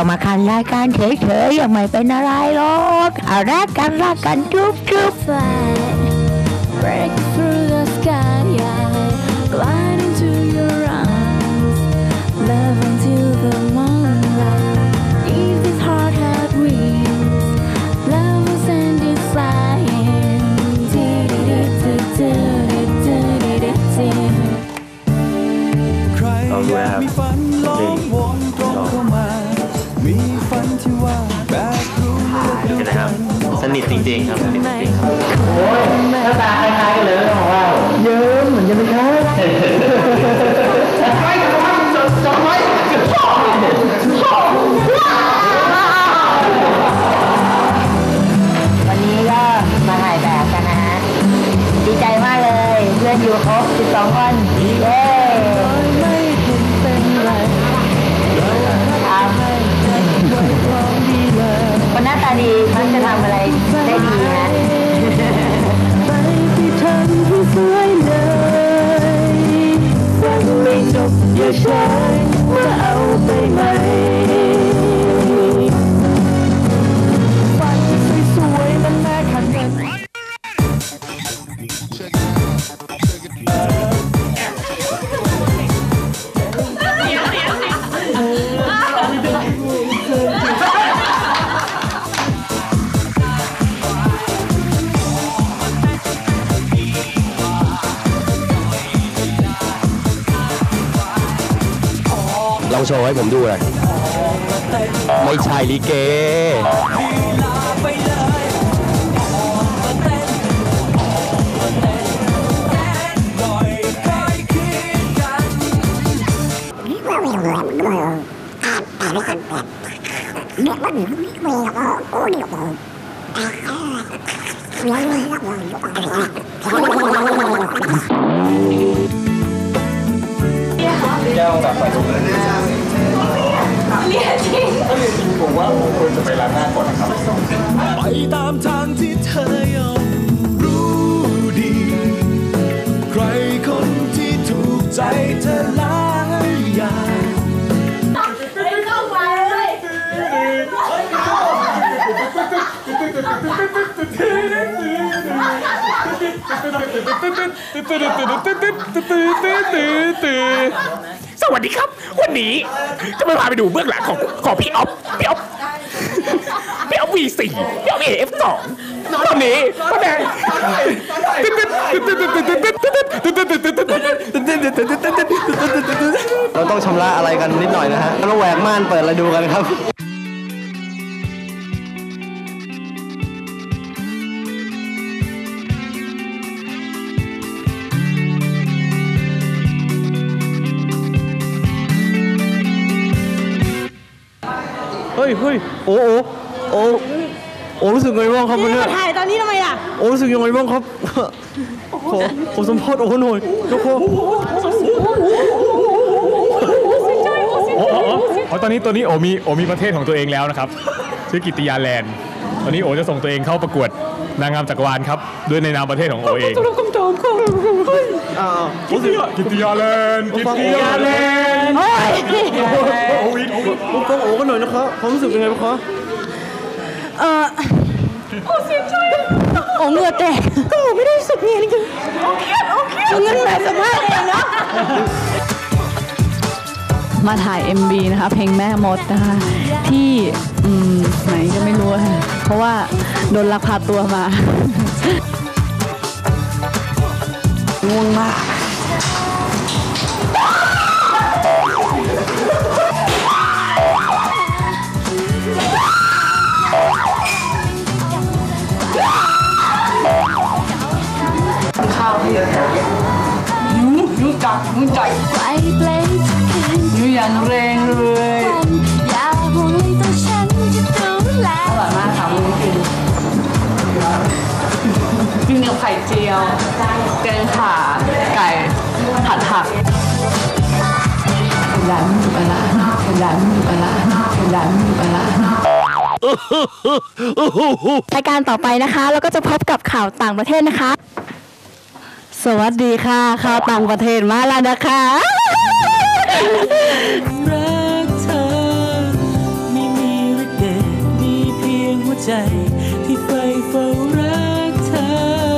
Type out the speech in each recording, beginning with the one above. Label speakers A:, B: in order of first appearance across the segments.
A: มาคันรายการเฉยๆยังไม่เป็นอะไรหรอกเอารักกันจุ๊บ
B: Break through the sky, glide into your arms, love until the moonlight. If this heart had wings, love will send it flying.
C: ใครอยากมีฝันลองวนตรงเข้ามามีฝันที่ว่าแบบรู้ดูกัน
D: สนิทจริงๆครับสนิทจริงๆครับ
A: โอ้ยหน้าตาคล้ายๆกันเลยของเราเยิ้มเหมือนจะไม่ใช่จำไว้วันนี้ก็มาถ่ายแบบกันนะฮะดีใจมากเลยเพื่อนอยู่ครบ12 คนเย้
B: ไม่เห็นเป็นไร
A: คนหน้าตาดีมันจะทำอะไรได้ดีฮะ
B: ไปที่ทำที่สวยเลยฟังไม่จบอย่าใช้ว่าเอาไปไหมฝันสวยๆมันแม่ขันเงิน
D: ลองโชว์ให้ผมดูหน่อยไม่ใช่ลิเกแก้วแบบใส่ลงเลยเรียนจริงผมว่าผมควรจะไปร้านหน้าก่อนนะครับ
C: ไปตามทางที่เธอยอมรู้ดีใครคนที่ถูกใจเธอหลายอย่าง
B: เข้าไปเลย
E: สวัสดีครับวันนี้จะมาพาไปดูเบื้องหลังของพี่อ๊อฟV4 พี่อ๊อฟ AF2 ตอนนี้ป้าแดง
D: เราต้องชำระอะไรกันนิดหน่อยนะฮะแล้วแหวกม่านเปิดอะไรดูกันครับเฮ้ยโอ้รู้สึกไงบ้างครับเนี่ย
A: ถ่ายตอนนี้ทำไมล่ะ
D: โอ้รู้สึกยังไงบ้างครับขอสัมภาษณ์โอ้หน่อยยกโ
E: ตอนนี้โอมีประเทศของตัวเองแล้วนะครับชื่อกิตติยาแลนด์ตอนนี้โอจะส่งตัวเองเข้าประกวดนางงามจักรวาลครับด้วยในนามประเทศของโอเองกิตติยาแลนด์
D: ผมฟังโอ้กันหน่อยนะครับความรู้สึกยังไงบ้างครับ
A: โอ้เสียใจโอ้เหงื่อแตกก็ไม่ได้สุดเงี้ยจริงโอเคงั้นแบบสัมภาษณ์เองนะมาถ่าย MV นะคะเพลงแม่มดนะคะที่ไหนก็ไม่รู้ค่ะเพราะว่าโดนลักพาตัวมาง่วงมากข้าวที่ยูจับยูอย่างแรงเลยอย่าห่วงเลยตัวฉันจะดูแลอร่อยมากค่ะคุณกินกับไข่เจียวแกงข่าไก่ผัดผักร้านปลารายการต่อไปนะคะแล้วก็จะพบกับข่าวต่างประเทศนะคะสวัสดีค่ะข่าวต่างประเทศมาแล้วนะคะรักเธอไม่มี
C: ใจที่ใฝ่เฝ้ารักเธอ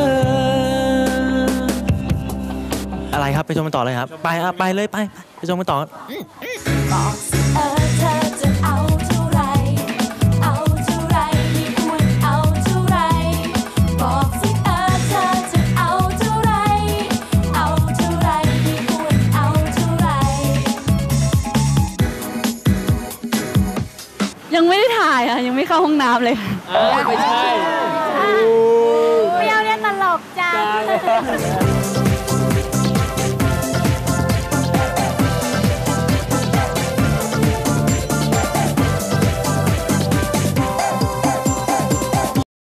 C: อะไรครับไปชมกันต่อเลยครับไปเลยไปชมกันต่อ
B: บอกสิเธอจะเอาเท่าไรเอาเท่าไรไม่ควรเอาเท่าไรบอกสิเธอจะเอาเท่าไรเอาเท่าไรไม่ควรเอาเท่าไร
A: ยังไม่ได้ถ่ายค่ะยังไม่เข้าห้องน้ำเลย
D: ไม่ใช่
B: ไม่เอาเนี่ยตลกจัง